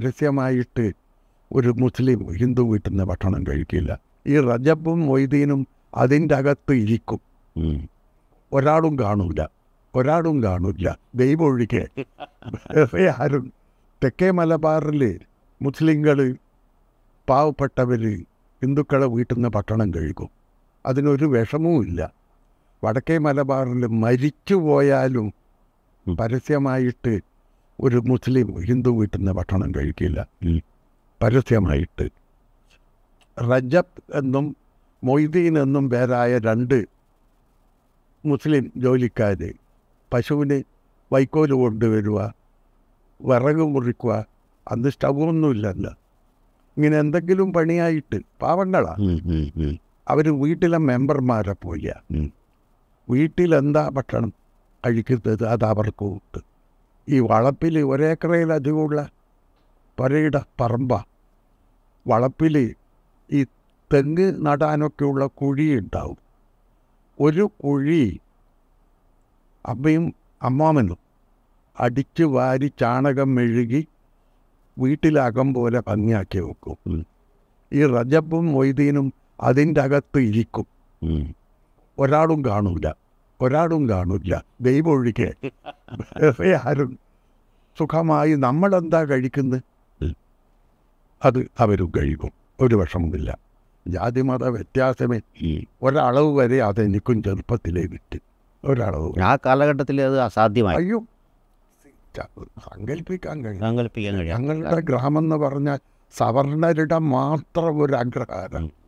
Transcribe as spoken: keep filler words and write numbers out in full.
പരസ്യമായിട്ട് ഒരു മുസ്ലിം ഹിന്ദു വീട്ടിൽ നിന്ന് ഭക്ഷണം കഴിക്കില്ല. ഈ റജബും മൊയ്തീനും അതിൻ്റെ അകത്ത് ഇരിക്കും, ഒരാളും കാണൂല, ഒരാളും കാണൂല, ദൈവം ഒഴികെ വേറെ ആരും. തെക്കേ മലബാറിൽ മുസ്ലിങ്ങൾ പാവപ്പെട്ടവർ ഹിന്ദുക്കളെ വീട്ടിൽ നിന്ന് ഭക്ഷണം കഴിക്കും, അതിനൊരു വിഷമവുമില്ല. വടക്കേ മലബാറിൽ മരിച്ചു പോയാലും പരസ്യമായിട്ട് ഒരു മുസ്ലിം ഹിന്ദു വീട്ടിൽ നിന്ന് ഭക്ഷണം കഴിക്കില്ല, പരസ്യമായിട്ട്. റജബ് എന്നും മൊയ്തീൻ എന്നും പേരായ രണ്ട് മുസ്ലിം ജോലിക്കാർ പശുവിന് വൈക്കോല് കൊണ്ടുവരിക, വിറക് മുറിക്കുക, അന്ന് സ്റ്റൗവൊന്നുമില്ലല്ലോ, ഇങ്ങനെ എന്തെങ്കിലും പണിയായിട്ട് പാവങ്ങളാണ് അവർ. വീട്ടിലെ മെമ്പർമാരെ പോലെ വീട്ടിലെന്താ ഭക്ഷണം കഴിക്കുന്നത് അത് അവർക്ക് കൂട്ട്. ഈ വളപ്പിൽ ഒരേക്കറയിലധികമുള്ള പരയുടെ പറമ്പ, വളപ്പിൽ ഈ തെങ്ങ് നടാനൊക്കെയുള്ള കുഴി ഉണ്ടാവും. ഒരു കുഴി അമ്മയും അമ്മാമനും അടിച്ച് വാരി ചാണകം മെഴുകി വീട്ടിലകം പോലെ ഭംഗിയാക്കി വെക്കും. ഈ റജബും മൊയ്തീനും അതിൻ്റെ അകത്ത് ഇരിക്കും, ഒരാളും കാണൂല, ഒരാളും കാണൂല, ദൈവം ഒഴികെ വേറെ ആരും. സുഖമായി നമ്മളെന്താ കഴിക്കുന്നത് അത് അവരും കഴിക്കും, ഒരു വിഷമമില്ല. ജാതിമത വ്യത്യാസമേ ഒരളവ് വരെ അതെനിക്കും ചെറുപ്പത്തിലേ വിറ്റ്, ഒരളവ്. ആ കാലഘട്ടത്തിൽ അത് അസാധ്യമായി. അയ്യോ, സങ്കല്പിക്കാൻ കഴിയും. സങ്കല്പിക്കാൻ കഴിയും. ഞങ്ങളുടെ ഗ്രാമം എന്ന് പറഞ്ഞാൽ സവർണരുടെ മാത്രം ഒരു അഗ്രഹാരം.